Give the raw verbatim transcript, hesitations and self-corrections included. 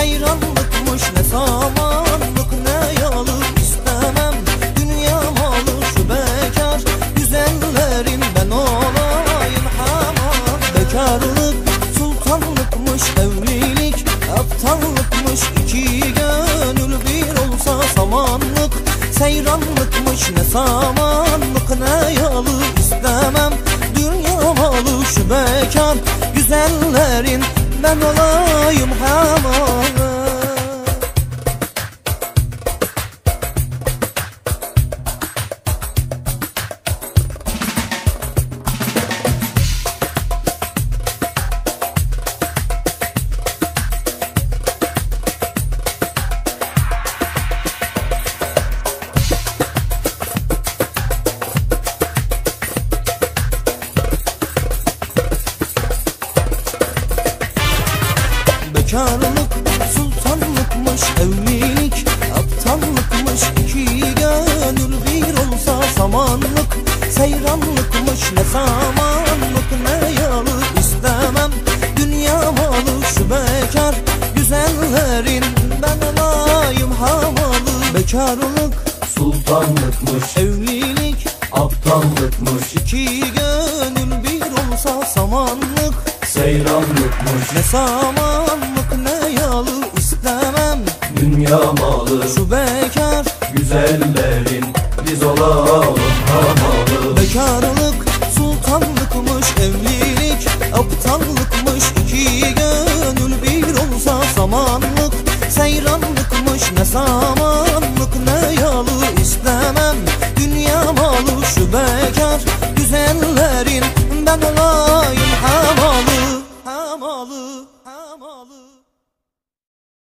seyranlıkmış ne samanlık, ne yalı istemem dünya malı. Şu bekar güzellerin ben olayım hamam. Bekarlık sultanlıkmış, evlilik aptallıkmış, iki gönül bir olsa samanlık. Seyranlıkmış ne samanlık, ne yalı istemem dünya malı. Şu bekar güzellerin ben olayım hamam. Bekarlık sultanlıkmış, evlilik aptallıkmış, iki gönül bir olsa samanlık. Seyranlıkmış ne samanlık, ne yalı istemem dünya malı. Şu bekar güzellerin ben olayım hamalı. Bekarlık sultanlıkmış, evlilik aptallıkmış, iki gönül bir olsa samanlık. seyranlıkmış ne samanlık, ne yalı istemem dünya malı. şu bekar Güzellerin biz olalım hamalı. Bekarlık sultanlıkmış, evlilik aptallıkmış, iki gönül bir olsa samanlık. Seyranlıkmış ne samanlık,